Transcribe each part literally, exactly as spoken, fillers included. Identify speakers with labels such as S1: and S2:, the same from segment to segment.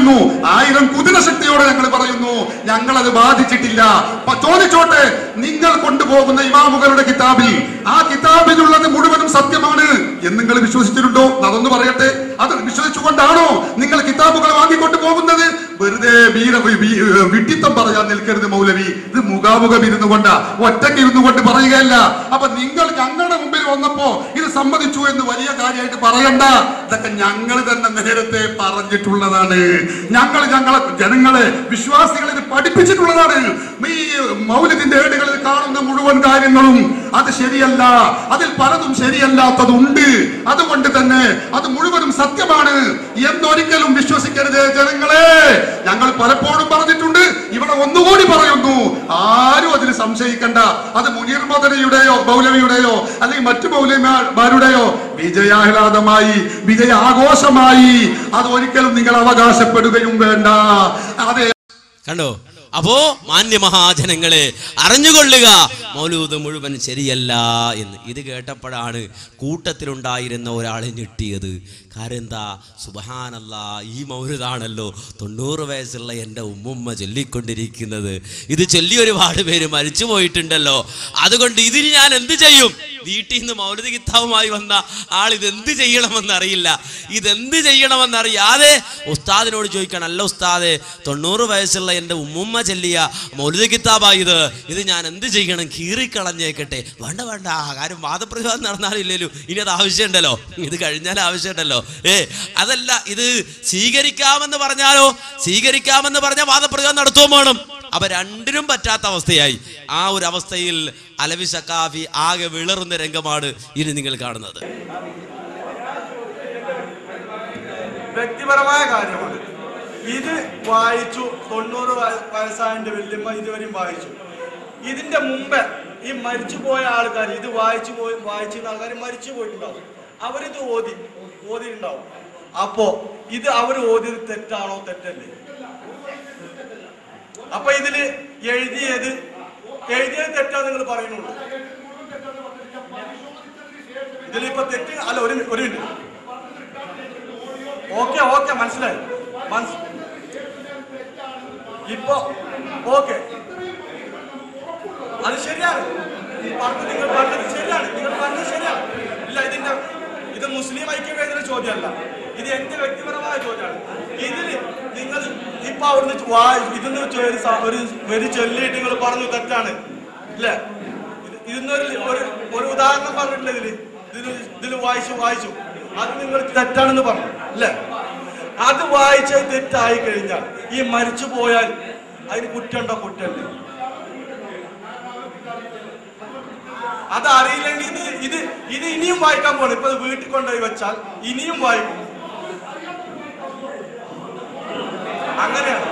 S1: ആയിരം കുതിര ശക്തിയോടെ ഞങ്ങൾ പറയുന്നു, ഞങ്ങൾ അത് ബാധിച്ചിട്ടില്ല. ചോദിച്ചോട്ടെ, നിങ്ങൾ കൊണ്ടുപോകുന്ന ഇമാമുകളുടെ കിതാബിൽ ആ കിതാബിലുള്ളത് മുഴുവനും സത്യമാണ് എന്ന് നിങ്ങൾ വിശ്വസിച്ചിട്ടുണ്ടോ? അതൊന്ന് പറയട്ടെ. അത് വിശ്വസിച്ചുകൊണ്ടാണോ നിങ്ങൾ കിതാബുകൾ വാങ്ങിക്കൊണ്ട് പോകുന്നത്? വെറുതെ വീര വിഡ്ഢിത്തം പറയാൻ നിൽക്കരുത് മൗലവി. ഇത് മുഖാമുഖം ഇരുന്നു കൊണ്ടാ, ഒറ്റയ്ക്ക് ഇരുന്നു കൊണ്ട് പറയുകയല്ല. അപ്പൊ നിങ്ങൾ ഞങ്ങളുടെ മുമ്പിൽ വന്നപ്പോ ഇത് സമ്മതിച്ചു എന്ന് വലിയ കാര്യമായിട്ട് പറയണ്ട. ഇതൊക്കെ ഞങ്ങൾ തന്നെ നേരത്തെ പറഞ്ഞിട്ടുള്ളതാണ്. ഞങ്ങൾ ഞങ്ങളെ ജനങ്ങളെ, വിശ്വാസികളെ ഇത് പഠിപ്പിച്ചിട്ടുള്ളതാണ്. ഈ മൗലിദിന്റെ ഏടുകളിൽ കാണുന്ന മുഴുവൻ കാര്യങ്ങളും അത് ശരിയല്ല, അതിൽ പലതും ശരിയല്ലാത്തതുണ്ട്. അതുകൊണ്ട് തന്നെ അത് മുഴുവനും സത്യമാണ് എന്നൊരിക്കലും വിശ്വസിക്കരുത് ജനങ്ങളെ. ഞങ്ങൾ പലപ്പോഴും പറഞ്ഞിട്ടുണ്ട്, ഇവിടെ ഒന്നുകൂടി പറയുന്നു, ആരും അതിൽ സംശയിക്കണ്ട. അത് മുനീർ മദനിയുടെയോ മൗലവിയുടെയോ അല്ലെങ്കിൽ മറ്റു മൗലവിമാരുടെയോ വിജയാഹ്ലാദമായി, വിജയ ആഘോഷമായി അത് ഒരിക്കലും നിങ്ങൾ അവകാശപ്പെടുകയും വേണ്ട. അതെ,
S2: കണ്ടോ? അപ്പോ മാന്യമഹാജനങ്ങളെ അറിഞ്ഞുകൊള്ളുക, മൗലൂദ് മുഴുവൻ ശരിയല്ല എന്ന്. ഇത് കേട്ടപ്പോഴാണ് കൂട്ടത്തിലുണ്ടായിരുന്ന ഒരാളെ ഞെട്ടിയത്. കാരണം എന്താ? സുബ്ഹാനല്ലാ, ഈ മൗലൂദാണല്ലോ തൊണ്ണൂറ് വയസ്സുള്ള എൻ്റെ ഉമ്മുമ്മ ചൊല്ലിക്കൊണ്ടിരിക്കുന്നത്. ഇത് ചൊല്ലി ഒരുപാട് പേര് മരിച്ചു പോയിട്ടുണ്ടല്ലോ. അതുകൊണ്ട് ഇതിന് ഞാൻ എന്ത് ചെയ്യും? വീട്ടിൽ നിന്ന് മൗലൂദ് കിതാബുമായി വന്ന ആൾ ഇതെന്ത് ചെയ്യണമെന്നറിയില്ല. ഇതെന്ത് ചെയ്യണമെന്നറിയാതെ ഉസ്താദിനോട് ചോദിക്കണം, അല്ല ഉസ്താദെ, തൊണ്ണൂറ് വയസ്സുള്ള എൻ്റെ ഉമ്മുമ്മ ചൊല്ലിയ മൗലൂദ് കിതാബാ ഇത്, ഇത് ഞാൻ എന്ത് ചെയ്യണം? കീറിക്കളഞ്ഞേക്കട്ടെ? വേണ്ട വേണ്ട, കാര്യം വാദപ്രതിവാദം നടന്നാലില്ലല്ലോ, ഇനി അത് ആവശ്യമുണ്ടല്ലോ, ഇത് കഴിഞ്ഞാൽ ആവശ്യമുണ്ടല്ലോ. ഏ അതല്ല, ഇത് സ്വീകരിക്കാമെന്ന് പറഞ്ഞാലോ, സ്വീകരിക്കാമെന്ന് പറഞ്ഞാൽ വാദപ്രതിവാദം നടത്തുകയും വേണം. അപ്പൊ രണ്ടിനും പറ്റാത്ത അവസ്ഥയായി. ആ ഒരു അവസ്ഥയിൽ അലവി സഖാഫി ആകെ വിളറുന്ന രംഗമാണ് ഇനി നിങ്ങൾ കാണുന്നത്.
S3: വ്യക്തിപരമായ കാര്യമാണ്. ഇത് വായിച്ചു, തൊണ്ണൂറ് വയസ്സായതിന്റെ വല്യമ്മ ഇതുവരെയും വായിച്ചു. ഇതിന്റെ മുമ്പ് ഈ മരിച്ചു പോയ ആൾക്കാർ, ഇത് വായിച്ചു പോയി വായിച്ചിരുന്ന ആൾക്കാർ മരിച്ചു പോയിട്ടുണ്ടാവും. അവരിത് ഓതി ഓതിയിട്ടുണ്ടാവും. അപ്പോ ഇത് അവർ ഓതിയത് തെറ്റാണോ? തെറ്റല്ലേ? അപ്പൊ ഇതില് എഴുതിയത് എഴുതിയത് തെറ്റാന്ന് നിങ്ങൾ പറയുന്നുള്ളൂ. ഇതിലിപ്പോ തെറ്റ് അല്ല. ഒരു ഒരു മിനിറ്റ്. ഓക്കെ ഓക്കെ മനസ്സിലായി. ഇപ്പൊ ഓക്കെ, അത് ശരിയാണ്. നിങ്ങൾ പറഞ്ഞത് ശരിയാണ്. നിങ്ങൾ പറഞ്ഞത് ശരിയാണ്. ഇല്ല, ഇതിന്റെ ഇത് മുസ്ലിം ഐക്യവേദിയുടെ ചോദ്യമല്ല, ഇത് എന്റെ വ്യക്തിപരമായ ചോദ്യമാണ്. ഇതില് നിങ്ങൾ ഇപ്പൊ അവിടുന്ന് ഇതിന്ന് ഒരു വരി ചൊല്ലിയിട്ട് നിങ്ങൾ പറഞ്ഞു തെറ്റാണ് ഇല്ലേ? ഇതിന്നൊരു ഒരു ഉദാഹരണം പറഞ്ഞിട്ടില്ല. ഇതില് ഇതില് ഇതില് വായിച്ചു വായിച്ചു അത് നിങ്ങൾ തെറ്റാണെന്ന് പറഞ്ഞു അല്ലേ? അത് വായിച്ചത് തെറ്റായി കഴിഞ്ഞാൽ ഈ മരിച്ചു പോയാൽ അതിന് കുറ്റമുണ്ടോ? കുറ്റമല്ലേ? അത് അറിയില്ലെങ്കിൽ ഇത് ഇത് ഇത് ഇനിയും വായിക്കാൻ പോകണം. ഇപ്പൊ വീട്ടിൽ കൊണ്ടുപോയി വെച്ചാൽ ഇനിയും വായിക്കും. അങ്ങനെയാണ്.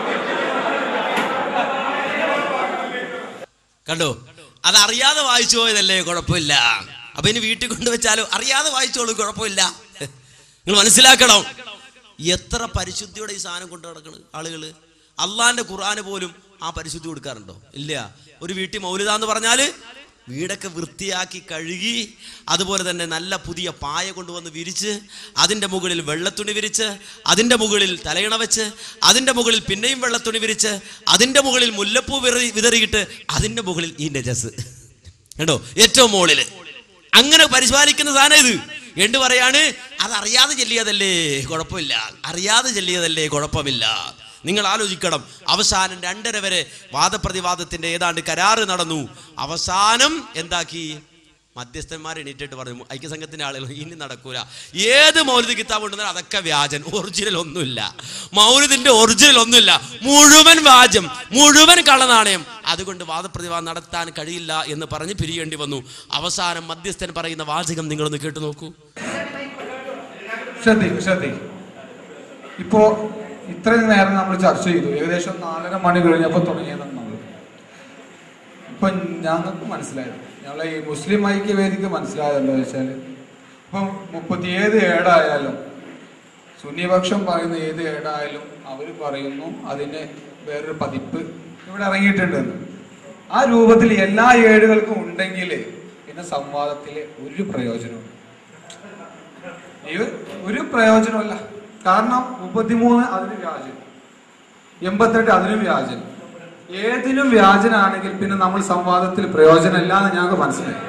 S2: കണ്ടോ? അതറിയാതെ വായിച്ചു പോയതല്ലേ, കുഴപ്പമില്ല. അപ്പൊ ഇനി വീട്ടിൽ കൊണ്ടുവച്ചാലോ അറിയാതെ വായിച്ചോളൂ, കുഴപ്പമില്ല. നിങ്ങൾ മനസ്സിലാക്കണം, എത്ര പരിശുദ്ധിയോടെ ഈ സാധനം കൊണ്ടു നടക്കണം ആളുകള്. അള്ളാന്റെ ഖുർആന് പോലും ആ പരിശുദ്ധി കൊടുക്കാറുണ്ടോ? ഇല്ല. ഒരു വീട്ടിൽ മൗലിദാന്ന് പറഞ്ഞാല് വീടൊക്കെ വൃത്തിയാക്കി കഴുകി, അതുപോലെ തന്നെ നല്ല പുതിയ പായ കൊണ്ടുവന്ന് വിരിച്ച്, അതിൻ്റെ മുകളിൽ വെള്ളത്തുണി വിരിച്ച്, അതിൻ്റെ മുകളിൽ തലയിണ വെച്ച്, അതിൻ്റെ മുകളിൽ പിന്നെയും വെള്ളത്തുണി വിരിച്ച്, അതിൻ്റെ മുകളിൽ മുല്ലപ്പൂ വിതറി വിതറിയിട്ട് അതിൻ്റെ മുകളിൽ ഈ നജസ് കേട്ടോ ഏറ്റവും മുകളിൽ. അങ്ങനെ പരിപാലിക്കുന്ന സാധനം ഇത്. എന്ത് പറയാണ്? അതറിയാതെ ചെല്ലിയതല്ലേ, കുഴപ്പമില്ല. അറിയാതെ ചെല്ലിയതല്ലേ, കുഴപ്പമില്ല. നിങ്ങൾ ആലോചിക്കണം, അവസാനം രണ്ടര വരെ വാദപ്രതിവാദത്തിന്റെ ഏതാണ്ട് കരാറ് നടന്നു. അവസാനം എന്താക്കി? മധ്യസ്ഥന്മാർ എണീറ്റിട്ട് പറഞ്ഞു, ഐക്യസംഘത്തിന്റെ ആളുകൾ ഇനി നടക്കൂല, ഏത് മൗലിദ് കിതാബ് ഉണ്ടെന്നാൽ അതൊക്കെ വ്യാജൻ, ഒറിജിനൽ ഒന്നുമില്ല. മൗലിദിന്റെ ഒറിജിനൽ ഒന്നുമില്ല, മുഴുവൻ വ്യാജം, മുഴുവൻ കള്ളനാണയം. അതുകൊണ്ട് വാദപ്രതിവാദം നടത്താൻ കഴിയില്ല എന്ന് പറഞ്ഞ് പിരിയേണ്ടി വന്നു. അവസാനം മധ്യസ്ഥൻ പറയുന്ന വാചകം നിങ്ങളൊന്ന് കേട്ടു നോക്കൂ.
S4: ശ്രദ്ധിക്കും ശ്രദ്ധിക്കും ഇപ്പോ ഇത്രയും നേരം നമ്മൾ ചർച്ച ചെയ്തു. ഏകദേശം നാലര മണി കഴിഞ്ഞപ്പോൾ തുടങ്ങിയതാണ് നമ്മൾ. ഇപ്പൊ ഞങ്ങൾക്ക് മനസ്സിലായത്, ഞങ്ങളെ ഈ മുസ്ലിം ഐക്യവേദിക്ക് മനസ്സിലായത് എന്താ വെച്ചാൽ, ഇപ്പം മുപ്പത്തി ഏത് ഏടായാലും സുന്നിപക്ഷം പറയുന്ന ഏത് ഏടായാലും അവർ പറയുന്നു അതിന് വേറൊരു പതിപ്പ് ഇവിടെ ഇറങ്ങിയിട്ടുണ്ടെന്ന്. ആ രൂപത്തിൽ എല്ലാ ഏടുകൾക്കും ഉണ്ടെങ്കിൽ പിന്നെ സംവാദത്തിലെ ഒരു പ്രയോജനവും ഒരു പ്രയോജനമല്ല. കാരണം മുപ്പത്തിമൂന്ന് അതിന് വ്യാജൻ, എൺപത്തെട്ട് അതിനും വ്യാജൻ. ഏതിനും വ്യാജനാണെങ്കിൽ പിന്നെ നമ്മൾ സംവാദത്തിൽ പ്രയോജനമില്ല എന്ന് ഞങ്ങൾക്ക് മനസ്സിലായി.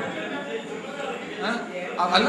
S4: അല്ല,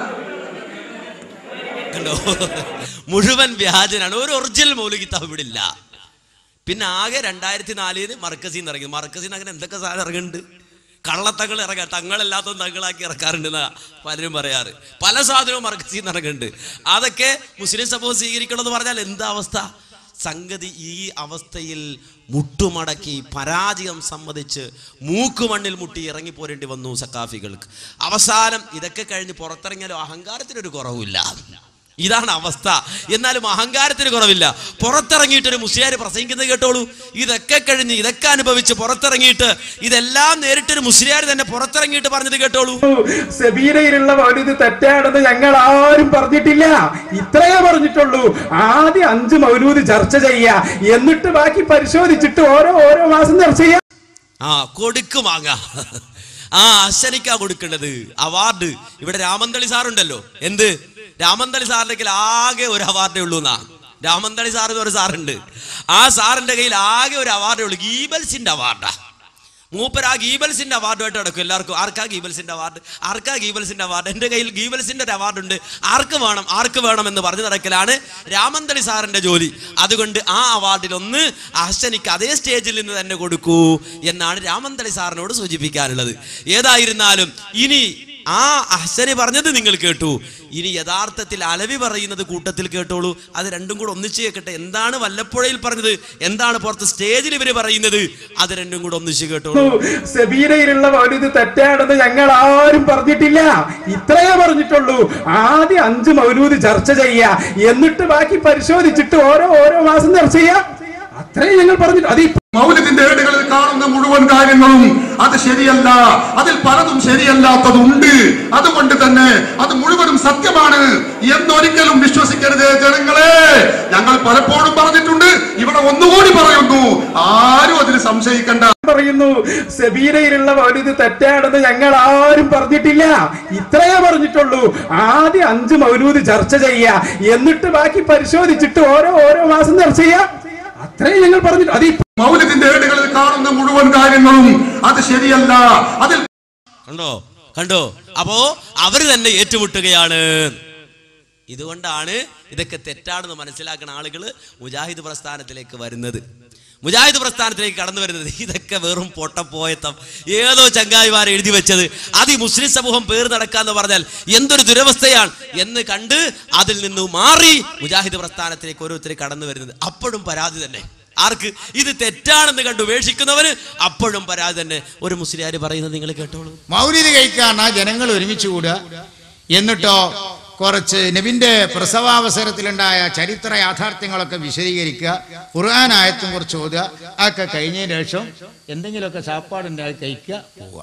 S2: മുഴുവൻ വ്യാജനാണ്. ഒരു ഒറിജിനൽ മൗലിക കിതാബ് ഇവിടെ ഇല്ല. പിന്നെ ആകെ രണ്ടായിരത്തി നാലിന് മർക്കസിൽ നിന്ന് ഇറങ്ങി. മർക്കസിൽ നിന്ന് അങ്ങനെ എന്തൊക്കെ സാധനം ഇറങ്ങുന്നുണ്ട്. കള്ളത്തങ്ങൾ ഇറങ്ങാം, തങ്ങളല്ലാത്ത തങ്ങളാക്കി ഇറക്കാറുണ്ട് എന്നാ പലരും പറയാറ്. പല സാധനവും മർക്കസിൽ നിന്ന് ഇറങ്ങുന്നുണ്ട്. അതൊക്കെ മുസ്ലിം സമൂഹം സ്വീകരിക്കണമെന്ന് പറഞ്ഞാൽ എന്താ അവസ്ഥ? സംഗതി ഈ അവസ്ഥയിൽ മുട്ടുമടക്കി പരാജയം സമ്മതിച്ച് മൂക്കുമണ്ണിൽ മുട്ടി ഇറങ്ങി പോരേണ്ടി വന്നു സക്കാഫികൾക്ക്. അവസാനം ഇതൊക്കെ കഴിഞ്ഞ് പുറത്തിറങ്ങിയാലും അഹങ്കാരത്തിനൊരു കുറവില്ല. ഇതാണ് അവസ്ഥ. എന്നാലും അഹങ്കാരത്തിന് കുറവില്ല. പുറത്തിറങ്ങിയിട്ടൊരു മുസ്ലിയാർ പ്രസംഗിക്കുന്നത് കേട്ടോളൂ. ഇതൊക്കെ കഴിഞ്ഞ് ഇതൊക്കെ അനുഭവിച്ച് പുറത്തിറങ്ങിയിട്ട് ഇതെല്ലാം നേരിട്ടൊരു മുസ്ലിയാർ തന്നെ പുറത്തിറങ്ങിയിട്ട് പറഞ്ഞത് കേട്ടോളൂ.
S5: സബീനയിലുള്ള മൗലിദ് തെറ്റാണെന്ന് ഞങ്ങൾ ആരും പറഞ്ഞിട്ടില്ല, ഇത്രയേ പറഞ്ഞിട്ടുള്ളൂ. ആദ്യം അഞ്ച് മൗലൂദ് ചർച്ച ചെയ്യാ, എന്നിട്ട് ബാക്കി പരിശോധിച്ചിട്ട് ഓരോ ഓരോ മാസം ചർച്ച ചെയ്യാം.
S2: ആ കൊടുക്കും വാങ്ങ. ആ അശനിക്കാ കൊടുക്കേണ്ടത് അവാർഡ്. ഇവിടെ രാമന്തളി സാറുണ്ടല്ലോ. എന്ത് രാമന്തളി സാറിന്റെ കയ്യിൽ ആകെ ഒരു അവാർഡേ ഉള്ളൂ എന്നാ. രാമന്തളി സാർ എന്ന് ഒരു സാറുണ്ട്. ആ സാറിന്റെ കയ്യിൽ ആകെ ഒരു അവാർഡേ ഉള്ളൂ, ഗീബൽസിന്റെ അവാർഡാ. മൂപ്പർ ആ ഗീബൽസിന്റെ അവാർഡുമായിട്ട് നടക്കും എല്ലാവർക്കും. ആർക്കാ ഗീബൽസിന്റെ അവാർഡ്, ആർക്കാ ഗീബൽസിന്റെ അവാർഡ്, എൻ്റെ കയ്യിൽ ഗീബൽസിന്റെ ഒരു അവാർഡ് ഉണ്ട്, ആർക്ക് വേണം ആർക്ക് വേണം എന്ന് പറഞ്ഞു നടക്കലാണ് രാമന്തളി സാറിന്റെ ജോലി. അതുകൊണ്ട് ആ അവാർഡിൽ ഒന്ന് അഹ്സനിക്ക് അതേ സ്റ്റേജിൽ നിന്ന് തന്നെ കൊടുക്കൂ എന്നാണ് രാമന്തളി സാറിനോട് സൂചിപ്പിക്കാനുള്ളത്. ഏതായിരുന്നാലും ഇനി ആ അഹ്സനി പറഞ്ഞത് നിങ്ങൾ കേട്ടു. ഇനി യഥാർത്ഥത്തിൽ അലവി പറയുന്നത് കൂട്ടത്തിൽ കേട്ടോളൂ. അത് രണ്ടും കൂടെ ഒന്നിച്ച് കേൾക്കട്ടെ. എന്താണ് വല്ലപ്പുഴയിൽ പറഞ്ഞത്, എന്താണ് പുറത്ത് സ്റ്റേജിൽ ഇവര് പറയുന്നത്, അത് രണ്ടും കൂടെ ഒന്നിച്ച് കേട്ടോളൂ.
S5: സബീനയിലുള്ള മൗലിദ് തെറ്റാണെന്ന് ഞങ്ങൾ ആരും പറഞ്ഞിട്ടില്ല, ഇത്രയേ പറഞ്ഞിട്ടുള്ളൂ. ആദ്യം അഞ്ച് മൗലൂദ് ചർച്ച ചെയ്യാ, എന്നിട്ട് ബാക്കി പരിശോധിച്ചിട്ട് ഓരോ ഓരോ മാസം ചർച്ച ചെയ്യാം. അത്രയും ഞങ്ങൾ പറഞ്ഞിട്ട്. അത്
S1: മൗലിദിന്റെ ഏടുകളിൽ കാണുന്ന മുഴുവൻ കാര്യങ്ങളും അത് ശരിയല്ല, അതിൽ പലതും ശരിയല്ലാത്തതുണ്ട്. അതുകൊണ്ട് തന്നെ അത് മുഴുവനും സത്യമാണ് എന്നൊരിക്കലും വിശ്വസിക്കരുത് ജനങ്ങളെ. ഞങ്ങൾ പലപ്പോഴും പറഞ്ഞിട്ടുണ്ട്, ഇവിടെ ഒന്നുകൂടി പറയുന്നു, ആരും അതിൽ സംശയിക്കണ്ട.
S5: പറയുന്നു സബീനയിലുള്ള മൗലിദ് തെറ്റാണെന്ന് ഞങ്ങൾ ആരും പറഞ്ഞിട്ടില്ല, ഇത്രയേ പറഞ്ഞിട്ടുള്ളൂ. ആദ്യം അഞ്ച് മൗലൂദ് ചർച്ച ചെയ്യാ, എന്നിട്ട് ബാക്കി പരിശോധിച്ചിട്ട് ഓരോ ഓരോ മാസം ചർച്ച ചെയ്യാം. അത്രയും ഞങ്ങൾ പറഞ്ഞിട്ട്. അത്
S1: മൗലിദിന്റെ ഏടുകളിൽ കാണുന്ന മുഴുവൻ കാര്യങ്ങളും അത് ശരിയല്ല, അതിൽ
S2: കണ്ടോ കണ്ടോ അപ്പോ അവര് തന്നെ ഏറ്റുമുട്ടുകയാണ്. ഇതുകൊണ്ടാണ് ഇതൊക്കെ തെറ്റാണെന്ന് മനസ്സിലാക്കുന്ന ആളുകൾ മുജാഹിദ് പ്രസ്ഥാനത്തിലേക്ക് വരുന്നത്, മുജാഹിദ് പ്രസ്ഥാനത്തിലേക്ക് കടന്നു വരുന്നത്. ഇതൊക്കെ വെറും പൊട്ടപ്പോയത്തം, ഏതോ ചങ്ങായിമാരെ എഴുതി വെച്ചത്, അത് ഈ മുസ്ലിം സമൂഹം പേർ നടക്കാന്ന് പറഞ്ഞാൽ എന്തൊരു ദുരവസ്ഥയാണ് എന്ന് കണ്ട് അതിൽ നിന്ന് മാറി മുജാഹിദ് പ്രസ്ഥാനത്തിലേക്ക് ഓരോരുത്തർ കടന്നു വരുന്നത്. അപ്പോഴും പരാതി തന്നെ. ആർക്ക്? ഇത് തെറ്റാണെന്ന് കണ്ടു ഉപേക്ഷിക്കുന്നവന് അപ്പോഴും പരാതി തന്നെ. ഒരു മുസ്ലിയാർ പറയുന്നത് നിങ്ങൾ കേട്ടോളൂ.
S6: മൗലിദ് കഴിക്കാനാ ജനങ്ങൾ ഒരുമിച്ച് കൂടുക, എന്നിട്ടോ കുറച്ച് നബിന്റെ പ്രസവാവസരത്തിലുണ്ടായ ചരിത്ര യാഥാർത്ഥ്യങ്ങളൊക്കെ വിശദീകരിക്കുക, ഖുർആൻ ആയത്തും കുറിച്ച് ഓതുക, അതൊക്കെ കഴിഞ്ഞതിന് ശേഷം എന്തെങ്കിലുമൊക്കെ സാപ്പാടുണ്ടായി കഴിക്കുക, പോവുക.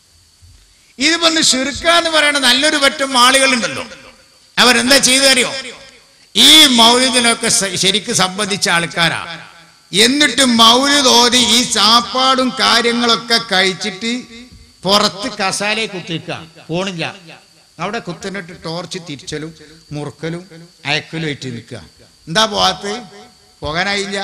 S6: ഇത് വന്ന് ശിർക്കാന്ന് പറയുന്ന നല്ലൊരു പറ്റും ആളുകളുണ്ടല്ലോ, അവരെന്താ ചെയ്തറിയോ? ഈ മൗലിദിനൊക്കെ ശരിക്ക് സംബന്ധിച്ച ആൾക്കാരാ. എന്നിട്ട് മൗലിദ് ഓതി ഈ സാപ്പാടും കാര്യങ്ങളൊക്കെ കഴിച്ചിട്ട് പുറത്ത് കസാലയെ കുത്തിക്കുക, പോണില്ല. അവിടെ കുത്തിനിട്ട് ടോർച്ച് തിരിച്ചലും മുറുക്കലും അയക്കലും ആയിട്ട് നിൽക്കുക. എന്താ പോകാത്ത? പോകാനായില്ല.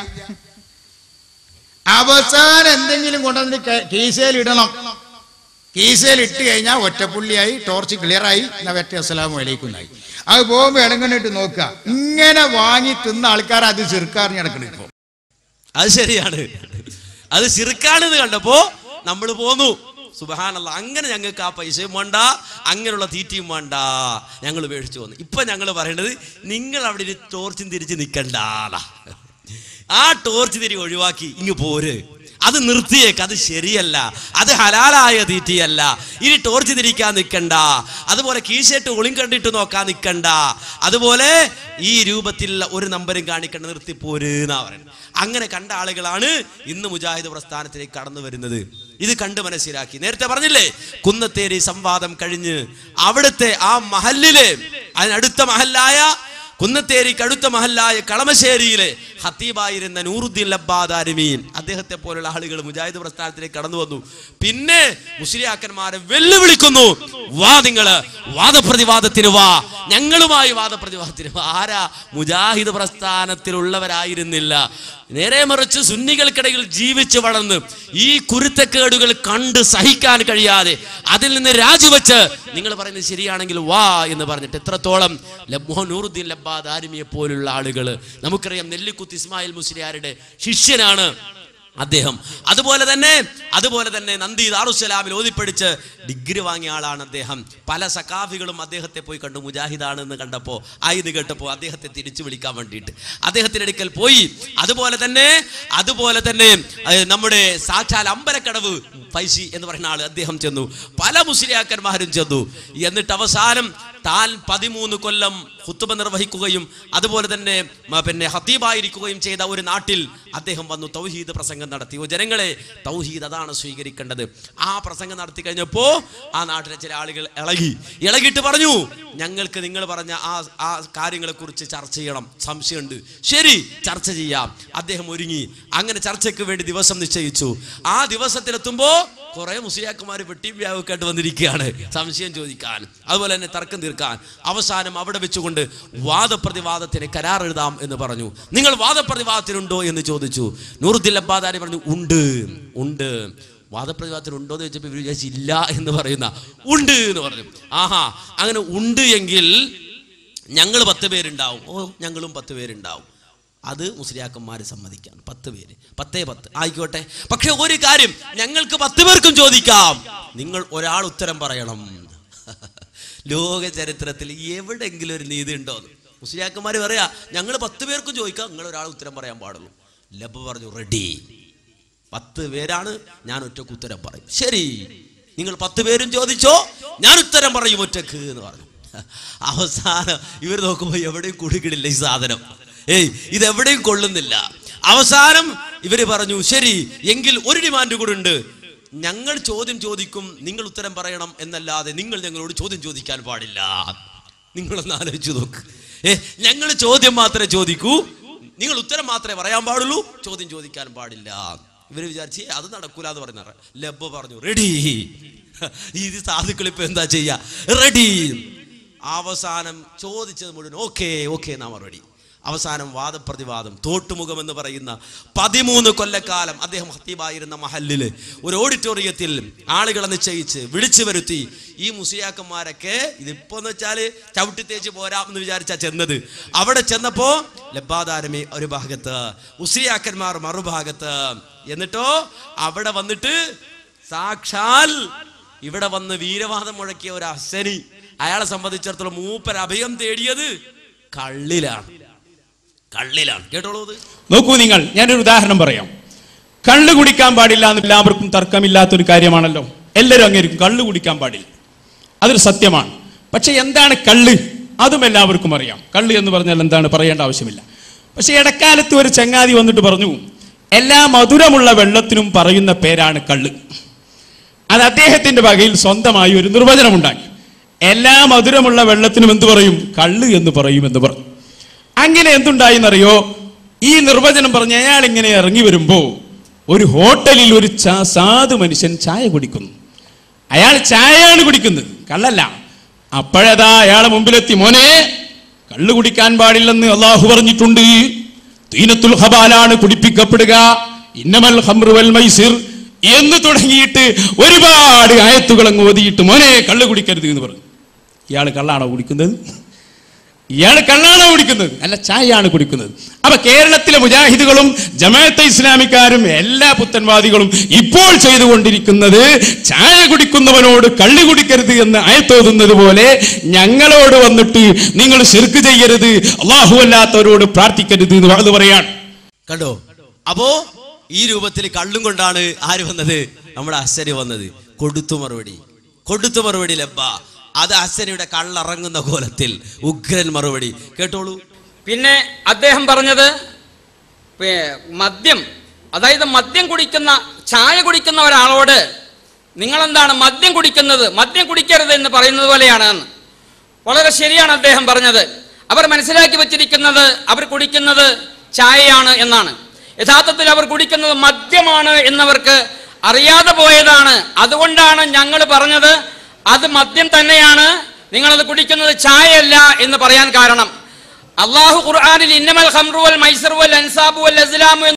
S6: അവസാനം എന്തെങ്കിലും കൊണ്ടുവന്നിട്ട് കീസയിൽ ഇടണം. കീസയിൽ ഇട്ട് കഴിഞ്ഞാൽ ഒറ്റപ്പുള്ളിയായി, ടോർച്ച് ക്ലിയറായി, നവറ്റ അസ്സലാമു അലൈക്കുന്നായി. അത് പോകുമ്പോൾ ഇളങ്ങണിട്ട് നോക്കുക. ഇങ്ങനെ വാങ്ങി തിന്ന ആൾക്കാർ അത് ചെറുക്കാറിഞ്ഞ് നടക്കണം. ഇപ്പൊ
S2: അത് ശരിയാണ്, അത് ശിർക്കാണെന്ന് കണ്ടപ്പോ നമ്മൾ പോന്നു. സുബ്ഹാനല്ലാഹ്. അങ്ങനെ ഞങ്ങൾക്ക് ആ പൈസയും വേണ്ട, അങ്ങനെയുള്ള തീറ്റയും വേണ്ട, ഞങ്ങൾ ഉപേക്ഷിച്ചു വന്നു. ഇപ്പൊ ഞങ്ങൾ പറയേണ്ടത്, നിങ്ങൾ അവിടെ ഒരു ടോർച്ചും തിരിച്ച് നിൽക്കണ്ട. ആ ടോർച്ച് തിരി ഒഴിവാക്കി ഇങ്ങ് പോര്, അത് നിർത്തിയേക്ക്, അത് ശരിയല്ല, അത് ഹലാലായ തീറ്റിയല്ല. ഇനി ടോർച്ച് തിരിക്കാൻ നിൽക്കണ്ട, അതുപോലെ കീശയിട്ട് ഒളിം കണ്ടിട്ട് നോക്കാൻ നിൽക്കണ്ട, അതുപോലെ ഈ രൂപത്തിൽ ഒരു നമ്പരും കാണിക്കണ്ട, നിർത്തിപ്പോര് എന്നാ പറയുന്നത്. അങ്ങനെ കണ്ട ആളുകളാണ് ഇന്ന് മുജാഹിദ് പ്രസ്ഥാനത്തിലേക്ക് കടന്നു വരുന്നത്. ഇത് കണ്ട് മനസ്സിലാക്കി. നേരത്തെ പറഞ്ഞില്ലേ, കുന്നത്തേരി സംവാദം കഴിഞ്ഞ് അവിടുത്തെ ആ മഹല്ലിലെ, അതിനടുത്ത മഹല്ലായ കുന്നത്തേരിക്ക് അടുത്ത മഹല്ലായ കളമശ്ശേരിയിലെ ഹത്തീബായിരുന്ന നൂറുദ്ദീൻ ലബ്ബാദാരിമി അദ്ദേഹത്തെ പോലുള്ള ആളുകൾ മുജാഹിദ് പ്രസ്ഥാനത്തിലേക്ക് കടന്നു വന്നു. പിന്നെ മുസ്ലിയാക്കന്മാരെ വെല്ലുവിളിക്കുന്നു, വാ നിങ്ങള് വാദപ്രതിവാദത്തിന് വാ, ഞങ്ങളുമായി വാദപ്രതിവാദത്തിന് വാ. ആരാ? മുജാഹിദ് പ്രസ്ഥാനത്തിലുള്ളവരായിരുന്നില്ല. നേരെ മറിച്ച് സുന്നികൾക്കിടയിൽ ജീവിച്ച് വളർന്ന് ഈ കുരുത്തക്കേടുകൾ കണ്ട് സഹിക്കാൻ കഴിയാതെ അതിൽ നിന്ന് രാജിവെച്ച് നിങ്ങൾ പറയുന്നത് ശരിയാണെങ്കിൽ വാ എന്ന് പറഞ്ഞിട്ട് എത്രത്തോളം നൂറുദ്ദീൻ ലബ്ബാദാരിമിയെ പോലുള്ള ആളുകൾ, നമുക്കറിയാം നെല്ലിക്കുത്ത് ഇസ്മായിൽ മുസ്ലിയാരുടെ ശിഷ്യനാണ് അദ്ദേഹം. അതുപോലെ തന്നെ അതുപോലെ തന്നെ നന്ദി ദാറുസ്സലാമിൽ ഓതിപ്പടിച്ച് ഡിഗ്രി വാങ്ങിയ ആളാണ് അദ്ദേഹം. പല സഖാഫികളും അദ്ദേഹത്തെ പോയി കണ്ടു, മുജാഹിദാണെന്ന് കണ്ടപ്പോൾ ആയത് കേട്ടപ്പോൾ അദ്ദേഹത്തെ തിരിച്ചു വിളിക്കാൻ വേണ്ടിയിട്ട് അദ്ദേഹത്തിൻ്റെ അടുക്കൽ പോയി. അതുപോലെ തന്നെ അതുപോലെ തന്നെ നമ്മുടെ സാക്ഷാൽ അമ്പലക്കടവ് ഫൈസി എന്ന് പറയുന്ന ആൾ അദ്ദേഹം ചെന്നു, പല മുസ്ലിയാക്കന്മാരും ചെന്നു. എന്നിട്ട് അവസാനം താൻ പതിമൂന്ന് കൊല്ലം ഖുത്ബ നിർവഹിക്കുകയും അതുപോലെ തന്നെ പിന്നെ ഹത്തീബായിരിക്കുകയും ചെയ്ത ഒരു നാട്ടിൽ അദ്ദേഹം വന്നു തൗഹീദ് പ്രസംഗം നടത്തി. ഓ ജനങ്ങളെ, തൗഹീദ് അതാണ് സ്വീകരിക്കേണ്ടത്. ആ പ്രസംഗം നടത്തി കഴിഞ്ഞപ്പോൾ ആ നാട്ടിലെ ചില ആളുകൾ ഇളകി ഇളകിയിട്ട് പറഞ്ഞു, ഞങ്ങൾക്ക് നിങ്ങൾ പറഞ്ഞ ആ ആ കാര്യങ്ങളെ കുറിച്ച് ചർച്ച ചെയ്യണം, സംശയമുണ്ട്. ശരി, ചർച്ച ചെയ്യാം. അദ്ദേഹം ഒരുങ്ങി. അങ്ങനെ ചർച്ചയ്ക്ക് വേണ്ടി ദിവസം നിശ്ചയിച്ചു. ആ ദിവസത്തിലെത്തുമ്പോൾ കുറെ മുസ്ലിയാക്കന്മാർ വെട്ടിയും വ്യാവൊക്കെയായിട്ട് വന്നിരിക്കുകയാണ് സംശയം ചോദിക്കാൻ, അതുപോലെ തന്നെ തർക്കം തീർക്കാൻ. അവസാനം അവിടെ വെച്ചുകൊണ്ട് വാദപ്രതിവാദത്തിന് കരാർ എഴുതാം എന്ന് പറഞ്ഞു. നിങ്ങൾ വാദപ്രതിവാദത്തിനുണ്ടോ എന്ന് ചോദിച്ചു. നൂറുദ്ദീൻ ലബ്ബാദാരി പറഞ്ഞു, ഉണ്ട് ഉണ്ട്. വാദപ്രതിവാദത്തിന് ഉണ്ടോ എന്ന് ചോദിച്ചപ്പോൾ ഇവർ വിചാരിച്ചില്ല എന്ന് പറയുന്ന, ഉണ്ട് എന്ന് പറഞ്ഞു. ആഹാ, അങ്ങനെ ഉണ്ട് എങ്കിൽ ഞങ്ങൾ പത്ത് പേരുണ്ടാവും. ഓ, ഞങ്ങളും പത്ത് പേരുണ്ടാവും. അത് മുസ്ലിയാക്കന്മാർ സമ്മതിക്കാൻ, പത്ത് പേര്, പത്തേ പത്ത് ആയിക്കോട്ടെ. പക്ഷെ ഒരു കാര്യം, ഞങ്ങൾക്ക് പത്ത് പേർക്കും ചോദിക്കാം, നിങ്ങൾ ഒരാൾ ഉത്തരം പറയണം. ലോക ചരിത്രത്തിൽ എവിടെയെങ്കിലും ഒരു നീതി ഉണ്ടോന്ന് മുസ്ലിയാക്കന്മാർ പറയാ, ഞങ്ങൾ പത്ത് പേർക്കും ചോദിക്കാം, നിങ്ങൾ ഒരാൾ ഉത്തരം പറയാൻ പാടുള്ളൂ. ലബ്ബ് പറഞ്ഞു, റെഡി, പത്ത് പേരാണ്, ഞാൻ ഒറ്റക്ക് ഉത്തരം പറയും. ശരി, നിങ്ങൾ പത്ത് പേരും ചോദിച്ചോ, ഞാൻ ഉത്തരം പറയും ഒറ്റക്ക് എന്ന് പറഞ്ഞു. അവസാനം ഇവർ നോക്കുമ്പോൾ എവിടെയും കുടുക്കിടില്ല ഈ സാധനം. ഏയ് ഇതെവിടെയും കൊള്ളുന്നില്ല. അവസാനം ഇവര് പറഞ്ഞു, ശരി എങ്കിൽ ഒരു ഡിമാൻഡ് കൂടെ ഉണ്ട്, ഞങ്ങൾ ചോദ്യം ചോദിക്കും, നിങ്ങൾ ഉത്തരം പറയണം എന്നല്ലാതെ നിങ്ങൾ ഞങ്ങളോട് ചോദ്യം ചോദിക്കാൻ പാടില്ല. നിങ്ങളൊന്ന് ആലോചിച്ചു നോക്ക്. ഏ ഞങ്ങൾ ചോദ്യം മാത്രമേ ചോദിക്കൂ, നിങ്ങൾ ഉത്തരം മാത്രമേ പറയാൻ പാടുള്ളൂ, ചോദ്യം ചോദിക്കാൻ പാടില്ല. ഇവര് വിചാരിച്ച് അത് നടക്കൂല എന്ന് പറഞ്ഞ ലബ്ബ് പറഞ്ഞു, റെഡി. ഇത് സാധുക്കൾ ഇപ്പൊ എന്താ ചെയ്യാ, റെഡി. അവസാനം ചോദിച്ചത് മുഴുവൻ ഓക്കെ ഓക്കെ എന്നാ മറുപടി. അവസാനം വാദപ്രതിവാദം, തോട്ടുമുഖം എന്ന് പറയുന്ന പതിമൂന്ന് കൊല്ലക്കാലം അദ്ദേഹം ഹത്തീബായിരുന്ന മഹല്ലില് ഒരു ഓഡിറ്റോറിയത്തിൽ ആളുകളെ നിശ്ചയിച്ച് വിളിച്ചു വരുത്തി. ഈ മുസ്ലിയാക്കന്മാരൊക്കെ ഇതിപ്പോ എന്ന് വെച്ചാല് ചവിട്ടി തേച്ച് പോരാം എന്ന് വിചാരിച്ചാ ചെന്നത്. അവിടെ ചെന്നപ്പോ ലബ്ബാദാരിമി ഒരു ഭാഗത്ത്, മുസ്ലിയാക്കന്മാർ മറുഭാഗത്ത്. എന്നിട്ടോ അവിടെ വന്നിട്ട് സാക്ഷാൽ ഇവിടെ വന്ന് വീരവാദം മുഴക്കിയ ഒരു അഹ്സനി, അയാളെ സംബന്ധിച്ചിടത്തോളം മൂപ്പർ അഭയം തേടിയത് കള്ളിലാണ്. കള്ളിലാണ്. കേട്ടോളൂ.
S5: നോക്കൂ നിങ്ങൾ, ഞാനൊരു ഉദാഹരണം പറയാം. കള്ള് കുടിക്കാൻ പാടില്ല എന്ന് എല്ലാവർക്കും തർക്കമില്ലാത്തൊരു കാര്യമാണല്ലോ. എല്ലാവരും അങ്ങേരിക്കും കള്ള് കുടിക്കാൻ പാടില്ല, അതൊരു സത്യമാണ്. പക്ഷെ എന്താണ് കള്ള്, അതും എല്ലാവർക്കും അറിയാം. കള്ള് എന്ന് പറഞ്ഞാൽ എന്താണ് പറയേണ്ട ആവശ്യമില്ല. പക്ഷെ ഇടക്കാലത്ത് ഒരു ചങ്ങാതി വന്നിട്ട് പറഞ്ഞു, എല്ലാ മധുരമുള്ള വെള്ളത്തിനും പറയുന്ന പേരാണ് കള്ള്. അത് അദ്ദേഹത്തിന്റെ വകയിൽ സ്വന്തമായി ഒരു നിർവചനമുണ്ടാക്കി. എല്ലാ മധുരമുള്ള വെള്ളത്തിനും എന്ത് പറയും, കള്ള് എന്ന് പറയും എന്ന് പറഞ്ഞു. അങ്ങനെ എന്തുണ്ടായിന്നറിയോ, ഈ നിർവചനം പറഞ്ഞ് അയാൾ ഇങ്ങനെ ഇറങ്ങി വരുമ്പോ ഒരു ഹോട്ടലിൽ ഒരു സാധു മനുഷ്യൻ ചായ കുടിക്കുന്നു. അയാൾ ചായയാണ് കുടിക്കുന്നത്, കള്ളല്ല. അപ്പോഴതാ അയാളെ മുമ്പിലെത്തി, മോനെ കള്ള് കുടിക്കാൻ പാടില്ലെന്ന് അള്ളാഹു പറഞ്ഞിട്ടുണ്ട്, തീനത്തുൽ ഖബാലാണ് കുടിപ്പിക്കപ്പെടുക, ഇന്നമൽ ഖംറു വൽ മൈസിർ എന്ന് തുടങ്ങിയിട്ട് ഒരുപാട് ആയത്തുകൾ അങ്ങ് ഓതിയിട്ട് മോനെ കള്ള് കുടിക്കരുത് എന്ന് പറഞ്ഞു. ഇയാൾ കള്ളാണോ കുടിക്കുന്നത്? ഇയാൾ കള്ളാണോ കുടിക്കുന്നത്? അല്ല, ചായയാണ് കുടിക്കുന്നത്. അപ്പൊ കേരളത്തിലെ മുജാഹിദുകളും ജമാഅത്തെ ഇസ്ലാമിക്കാരും എല്ലാ പുത്തൻവാദികളും ഇപ്പോൾ ചെയ്തുകൊണ്ടിരിക്കുന്നത് ചായ കുടിക്കുന്നവനോട് കള്ളി കുടിക്കരുത് എന്ന് ആയത്തോതുന്നത് പോലെ ഞങ്ങളോട് വന്നിട്ട് നിങ്ങൾ ശിർക്ക് ചെയ്യരുത്, അല്ലാഹു അല്ലാത്തവരോട് പ്രാർത്ഥിക്കരുത് എന്ന് അത് പറയാണ്.
S2: കണ്ടോ? അപ്പോ ഈ രൂപത്തിൽ കള്ളും കൊണ്ടാണ് ആര് വന്നത്? നമ്മുടെ അഹ്സനി വന്നത്. കൊടുത്തു മറുപടി, കൊടുത്തു മറുപടി ലബ്ബ. അത് അഹ്സനിയുടെ കള്ളിറങ്ങുന്ന കോലത്തിൽ ഉഗ്രൻ മറുപടി. കേട്ടോളൂ.
S7: പിന്നെ അദ്ദേഹം പറഞ്ഞത് മദ്യം, അതായത് മദ്യം കുടിക്കുന്ന, ചായ കുടിക്കുന്ന ഒരാളോട് നിങ്ങളെന്താണ് മദ്യം കുടിക്കുന്നത്, മദ്യം കുടിക്കരുത് എന്ന് പറയുന്നത് പോലെയാണ്. വളരെ ശരിയാണ് അദ്ദേഹം പറഞ്ഞത്. അവർ മനസ്സിലാക്കി വച്ചിരിക്കുന്നത്, അവർ കുടിക്കുന്നത് ചായയാണ് എന്നാണ്. യഥാർത്ഥത്തിൽ അവർ കുടിക്കുന്നത് മദ്യമാണ് എന്നവർക്ക് അറിയാതെ പോയതാണ്. അതുകൊണ്ടാണ് ഞങ്ങൾ പറഞ്ഞത് അത് മദ്യം തന്നെയാണ്, നിങ്ങളത് കുടിക്കുന്നത് ചായയല്ല എന്ന് പറയാൻ കാരണം. അള്ളാഹു ഖുർആനിൽ ഇന്നമൽ ഖംറു വൽ മൈസറു വൽ അൻസാബു വൽ അസ്ലാമു